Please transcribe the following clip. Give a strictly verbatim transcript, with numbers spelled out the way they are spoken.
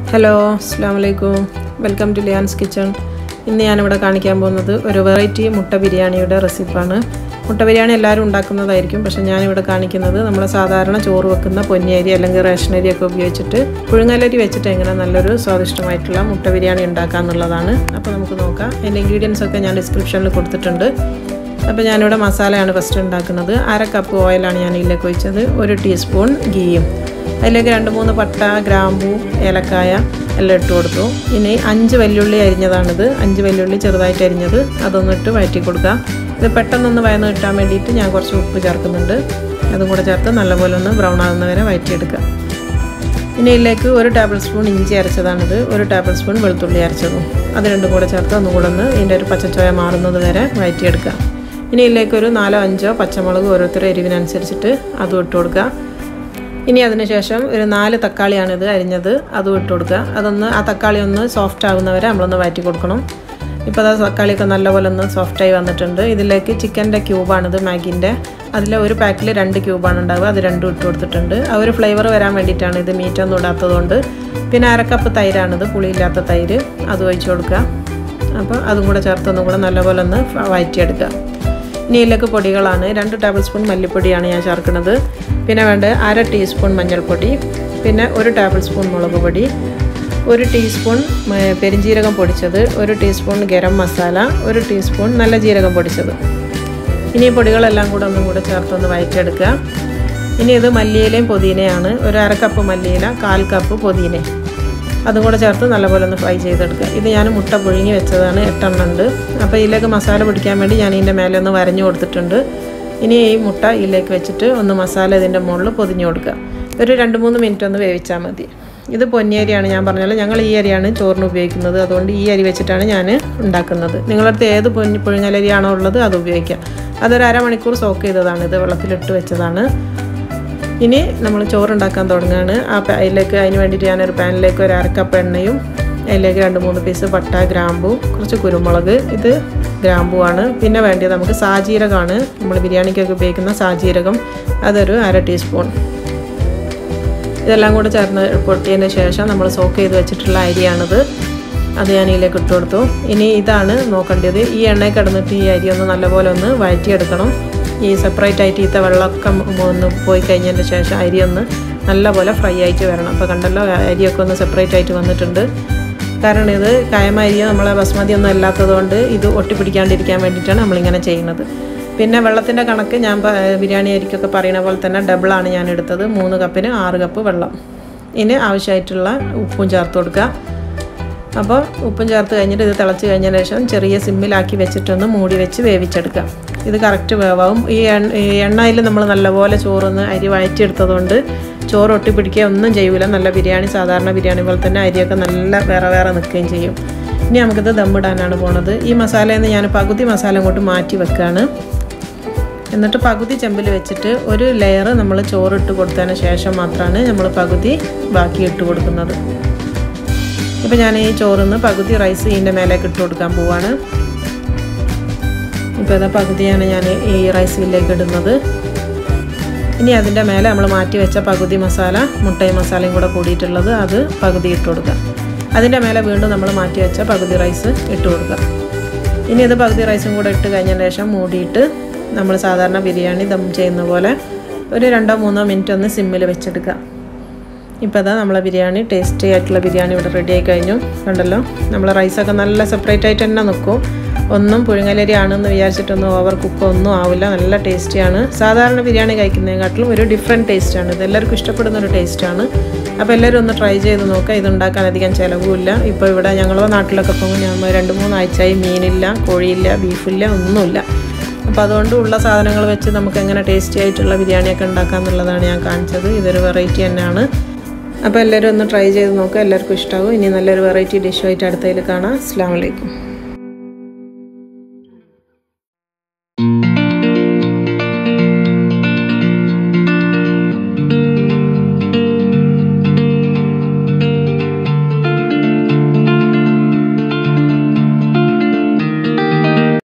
Hello അസ്സലാമു അലൈക്കും welcome to ലിയാൻസ് kitchen. ഇന്ന് ഞാനിവിടെ കാണിക്കാൻ പോകുന്നത് ഒരു വെറൈറ്റി മുട്ട ബിരിയാണിയുടെ റെസിപ്പിയാണ്. മുട്ട ബിരിയാണി എല്ലാവരും ഉണ്ടാക്കുന്നതായിരിക്കും, പക്ഷേ ഞാനിവിടെ കാണിക്കുന്നത് നമ്മൾ സാധാരണ ചോറ് വെക്കുന്ന പൊന്നിയരി അല്ലെങ്കിൽ റേഷനരി ഒക്കെ ഉപയോഗിച്ചിട്ട് പുഴുങ്ങലരി വെച്ചിട്ട് എങ്ങനെ നല്ലൊരു സ്വാദിഷ്ടമായിട്ടുള്ള മുട്ട ബിരിയാണി ഉണ്ടാക്കുക എന്നുള്ളതാണ്. അപ്പോൾ നമുക്ക് നോക്കാം. അതിൻ്റെ ഇൻഗ്രീഡിയൻസ് ഒക്കെ ഞാൻ ഡിസ്ക്രിപ്ഷനിൽ കൊടുത്തിട്ടുണ്ട്. അപ്പോൾ ഞാനിവിടെ മസാലയാണ് ഫസ്റ്റ് ഉണ്ടാക്കുന്നത്. അര കപ്പ് ഓയിലാണ് ഞാൻ ഇതിലേക്ക് ഒഴിച്ചത്. ഒരു ടീസ്പൂൺ ഗീയും അതിലേക്ക് രണ്ട് മൂന്ന് പട്ട, ഗ്രാമ്പൂ, ഏലക്കായ എല്ലാം ഇട്ട് കൊടുത്തു. ഇനി അഞ്ച് വെല്ലുള്ളി അരിഞ്ഞതാണിത്. അഞ്ച് വെല്ലുള്ളി ചെറുതായിട്ട് അരിഞ്ഞത് അതൊന്നിട്ട് വഴറ്റി കൊടുക്കുക. ഇത് പെട്ടെന്നൊന്ന് വയന്ന് കിട്ടാൻ വേണ്ടിയിട്ട് ഞാൻ കുറച്ച് ഉപ്പ് ചേർക്കുന്നുണ്ട്. അതും കൂടെ ചേർത്ത് നല്ലപോലെ ഒന്ന് ബ്രൗൺ ആകുന്ന വരെ വഴറ്റിയെടുക്കുക. ഇനി ഇതിലേക്ക് ഒരു ടേബിൾ സ്പൂൺ ഇഞ്ചി അരച്ചതാണിത്, ഒരു ടേബിൾ സ്പൂൺ വെളുത്തുള്ളി അരച്ചതും അത് രണ്ടും കൂടെ ചേർത്ത് ഒന്നും കൂടെ ഒന്ന് ഇതിൻ്റെ ഒരു പച്ചച്ചോയ മാറുന്നത് വരെ വഴറ്റിയെടുക്കുക. ഇനി ഇതിലേക്കൊരു നാലോ അഞ്ചോ പച്ചമുളക് ഓരോരുത്തരുടെ എരിവിനനുസരിച്ചിട്ട് അതും ഇട്ട് കൊടുക്കുക. ഇനി അതിന് ശേഷം ഒരു നാല് തക്കാളിയാണിത് അരിഞ്ഞത്, അതും ഇട്ട് കൊടുക്കുക. അതൊന്ന് ആ തക്കാളി ഒന്ന് സോഫ്റ്റ് ആകുന്നവരെ നമ്മളൊന്ന് വഴറ്റി കൊടുക്കണം. ഇപ്പോൾ അത് തക്കാളിയൊക്കെ നല്ലപോലെ ഒന്ന് സോഫ്റ്റായി വന്നിട്ടുണ്ട്. ഇതിലേക്ക് ചിക്കൻ്റെ ക്യൂബാണിത്, മാഗിൻ്റെ. അതിൽ ഒരു പാക്കിൽ രണ്ട് ക്യൂബാണ് ഉണ്ടാവുക, അത് രണ്ടും ഇട്ട് കൊടുത്തിട്ടുണ്ട്. ആ ഒരു ഫ്ലേവർ വരാൻ വേണ്ടിയിട്ടാണ് ഇത്, മീറ്റൊന്നും ഇടാത്തതുകൊണ്ട്. പിന്നെ അരക്കപ്പ് തൈരാണിത്, പുളിയില്ലാത്ത തൈര്, അത് ഒഴിച്ച് കൊടുക്കുക. അപ്പോൾ അതും കൂടെ ചേർത്തൊന്നും കൂടെ നല്ലപോലെ ഒന്ന് വഴറ്റിയെടുക്കുക. ഇനി ഇതിലേക്ക് പൊടികളാണ്. രണ്ട് ടേബിൾ സ്പൂൺ മല്ലിപ്പൊടിയാണ് ഞാൻ ചേർക്കുന്നത്. പിന്നെ വേണ്ട അര ടീസ്പൂൺ മഞ്ഞൾപ്പൊടി, പിന്നെ ഒരു ടേബിൾ സ്പൂൺ മുളക് പൊടി, ഒരു ടീസ്പൂൺ പെരിഞ്ജീരകം പൊടിച്ചത്, ഒരു ടീസ്പൂൺ ഗരം മസാല, ഒരു ടീസ്പൂൺ നല്ല ജീരകം പൊടിച്ചത്. ഇനി ഈ പൊടികളെല്ലാം കൂടെ ഒന്നും കൂടെ ചേർത്തൊന്ന് വഴറ്റിയെടുക്കുക. ഇനി ഇത് മല്ലിയിലയും പുതിനയാണ്. ഒരു അര കപ്പ് മല്ലിയില, കാൽ കപ്പ് പുതിന, അതും കൂടെ ചേർത്ത് നല്ലപോലെ ഒന്ന് ഫ്രൈ ചെയ്തെടുക്കുക. ഇത് ഞാൻ മുട്ട പുഴുങ്ങി വെച്ചതാണ്, എട്ടെണ്ണം ഉണ്ട്. അപ്പോൾ ഇതിലേക്ക് മസാല പിടിക്കാൻ വേണ്ടി ഞാൻ ഇതിൻ്റെ മേലെ ഒന്ന് വരഞ്ഞു കൊടുത്തിട്ടുണ്ട്. ഇനി ഈ മുട്ട ഇതിലേക്ക് വെച്ചിട്ട് ഒന്ന് മസാല ഇതിൻ്റെ മുകളിൽ പൊതിഞ്ഞു കൊടുക്കുക. ഒരു രണ്ട് മൂന്ന് മിനിറ്റ് ഒന്ന് വേവിച്ചാൽ മതി. ഇത് പൊന്നിയരിയാണ്, ഞാൻ പറഞ്ഞാൽ ഞങ്ങൾ ഈ അരിയാണ് ചോറിന് ഉപയോഗിക്കുന്നത്. അതുകൊണ്ട് ഈ അരി വെച്ചിട്ടാണ് ഞാൻ ഉണ്ടാക്കുന്നത്. നിങ്ങളടുത്ത് ഏത് പൊന്നി പുഴുങ്ങലരിയാണോ ഉള്ളത് അത് ഉപയോഗിക്കാം. അതൊരു അരമണിക്കൂർ സോക്ക് ചെയ്തതാണ്, ഇത് വെള്ളത്തിലിട്ട് വെച്ചതാണ്. ഇനി നമ്മൾ ചോറുണ്ടാക്കാൻ തുടങ്ങുകയാണ്. ആ അതിലേക്ക് അതിന് വേണ്ടിയിട്ട് ഞാനൊരു പാനിലേക്ക് ഒരു അരക്കപ്പ് എണ്ണയും അതിലേക്ക് രണ്ട് മൂന്ന് പീസ് പട്ട, ഗ്രാമ്പൂ, കുറച്ച് കുരുമുളക്, ഇത് ഗ്രാമ്പൂ ആണ്. പിന്നെ വേണ്ടത് നമുക്ക് സാജീരകമാണ്, നമ്മൾ ബിരിയാണിക്കൊക്കെ ഉപയോഗിക്കുന്ന സാജീരകം, അതൊരു അര ടീസ്പൂൺ. ഇതെല്ലാം കൂടെ ചേർന്ന് പൊട്ടിയതിന് ശേഷം നമ്മൾ സോക്ക് ചെയ്ത് വെച്ചിട്ടുള്ള അരിയാണിത്, അത് ഞാൻ ഇതിലേക്ക് ഇട്ട് കൊടുത്തു. ഇനി ഇതാണ് നോക്കേണ്ടത്. ഈ എണ്ണയിൽ കിടന്നിട്ട് ഈ അരി ഒന്ന് നല്ലപോലെ ഒന്ന് വഴറ്റിയെടുക്കണം. ഈ സെപ്പറേറ്റ് ആയിട്ട് ഈത്ത വെള്ളമൊക്കെ ഒന്ന് പോയി കഴിഞ്ഞതിന് ശേഷം അരി ഒന്ന് നല്ലപോലെ ഫ്രൈ ആയിട്ട് വരണം. അപ്പോൾ കണ്ടല്ലോ, അരിയൊക്കെ ഒന്ന് സെപ്പറേറ്റ് ആയിട്ട് വന്നിട്ടുണ്ട്. കാരണം ഇത് കായമ അരി നമ്മളെ ബസ്മതി ഒന്നും അല്ലാത്തതുകൊണ്ട് ഇത് ഒട്ടിപ്പിടിക്കാണ്ടിരിക്കാൻ വേണ്ടിയിട്ടാണ് നമ്മളിങ്ങനെ ചെയ്യുന്നത്. പിന്നെ വെള്ളത്തിൻ്റെ കണക്ക് ഞാൻ ബിരിയാണി അരിക്കൊക്കെ പറയുന്ന പോലെ തന്നെ ഡബിളാണ് ഞാൻ എടുത്തത്. മൂന്ന് കപ്പിന് ആറ് കപ്പ് വെള്ളം. ഇനി ആവശ്യമായിട്ടുള്ള ഉപ്പും ചേർത്ത് കൊടുക്കുക. അപ്പോൾ ഉപ്പും ചേർത്ത് കഴിഞ്ഞിട്ട് ഇത് തിളച്ച് കഴിഞ്ഞതിന് ശേഷം ചെറിയ സിമ്മിലാക്കി വെച്ചിട്ടൊന്ന് മൂടി വെച്ച് വേവിച്ചെടുക്കുക. ഇത് കറക്റ്റ് വേവാവും. ഈ എണ്ണ ഈ എണ്ണയിൽ നമ്മൾ നല്ലപോലെ ചോറൊന്ന് അരി വഴറ്റിയെടുത്തതുകൊണ്ട് ചോറ് ഒട്ടിപ്പിടിക്കുക ഒന്നും ചെയ്യൂല. നല്ല ബിരിയാണി, സാധാരണ ബിരിയാണി പോലെ തന്നെ അരിയൊക്കെ നല്ല വേറെ വേറെ നിൽക്കുകയും ചെയ്യും. ഇനി നമുക്കിത് ദമ്മിടാനാണ് പോണത്. ഈ മസാലയിൽ നിന്ന് ഞാൻ പകുതി മസാല അങ്ങോട്ട് മാറ്റി വെക്കുകയാണ്. എന്നിട്ട് പകുതി ചെമ്പിൽ വെച്ചിട്ട് ഒരു ലെയർ നമ്മൾ ചോറിട്ട് കൊടുത്തതിന് ശേഷം മാത്രമാണ് നമ്മൾ പകുതി ബാക്കി ഇട്ട് കൊടുക്കുന്നത്. ഇപ്പോൾ ഞാൻ ഈ ചോറിന്ന് പകുതി റൈസ് ഇതിൻ്റെ മേലേക്ക് ഇട്ട് കൊടുക്കാൻ പോവാണ്. ഇപ്പോൾ ഇതാ പകുതിയാണ് ഞാൻ ഈ റൈസിലേക്ക് ഇടുന്നത്. ഇനി അതിൻ്റെ മേലെ നമ്മൾ മാറ്റി വെച്ച പകുതി മസാല, മുട്ടയും മസാലയും കൂടെ കൂടിയിട്ടുള്ളത്, അത് പകുതി ഇട്ട് കൊടുക്കുക. അതിൻ്റെ മേലെ വീണ്ടും നമ്മൾ മാറ്റി വെച്ച പകുതി റൈസ് ഇട്ട് കൊടുക്കുക. ഇനി ഇത് പകുതി റൈസും കൂടെ ഇട്ട് കഴിഞ്ഞതിന് ശേഷം മൂടിയിട്ട് നമ്മൾ സാധാരണ ബിരിയാണി ദം ചെയ്യുന്ന പോലെ ഒരു രണ്ടോ മൂന്നോ മിനിറ്റ് ഒന്ന് സിമ്മിൽ വെച്ചെടുക്കുക. ഇപ്പോൾ അതാ നമ്മളെ ബിരിയാണി, ടേസ്റ്റി ആയിട്ടുള്ള ബിരിയാണി ഇവിടെ റെഡി ആയി കഴിഞ്ഞു. കണ്ടല്ലോ, നമ്മളെ റൈസൊക്കെ നല്ല സെപ്പറേറ്റ് ആയിട്ട് തന്നെ നിൽക്കും. ഒന്നും പുഴുങ്ങലരി ആണെന്ന് വിചാരിച്ചിട്ടൊന്നും ഓവർ കുക്ക് ഒന്നും ആവില്ല. നല്ല ടേസ്റ്റിയാണ്. സാധാരണ ബിരിയാണി കഴിക്കുന്നതിനെക്കാട്ടിലും ഒരു ഡിഫറെൻറ്റ് ടേസ്റ്റാണ്. ഇത് എല്ലാവർക്കും ഇഷ്ടപ്പെടുന്ന ഒരു ടേസ്റ്റാണ്. അപ്പോൾ എല്ലാവരും ഒന്ന് ട്രൈ ചെയ്ത് നോക്കുക. ഇതുണ്ടാക്കാൻ അധികം ചിലവുമില്ല. ഇപ്പോൾ ഇവിടെ ഞങ്ങളുടെ നാട്ടിലൊക്കെ പോകുമ്പോൾ ഞാൻ രണ്ട് മൂന്നാഴ്ചയായി മീനില്ല, കോഴിയില്ല, ബീഫില്ല, ഒന്നുമില്ല. അപ്പോൾ അതുകൊണ്ട് ഉള്ള സാധനങ്ങൾ വെച്ച് നമുക്ക് എങ്ങനെ ടേസ്റ്റി ആയിട്ടുള്ള ബിരിയാണിയൊക്കെ ഉണ്ടാക്കാം എന്നുള്ളതാണ് ഞാൻ കാണിച്ചത്. ഇതൊരു വെറൈറ്റി തന്നെയാണ്. അപ്പോൾ എല്ലാവരും ഒന്ന് ട്രൈ ചെയ്ത് നോക്കുക. എല്ലാവർക്കും ഇഷ്ടമാകും. ഇനി നല്ലൊരു വെറൈറ്റി ഡിഷുമായിട്ട് അടുത്തതിൽ കാണാം. അസ്സലാമു അലൈക്കും.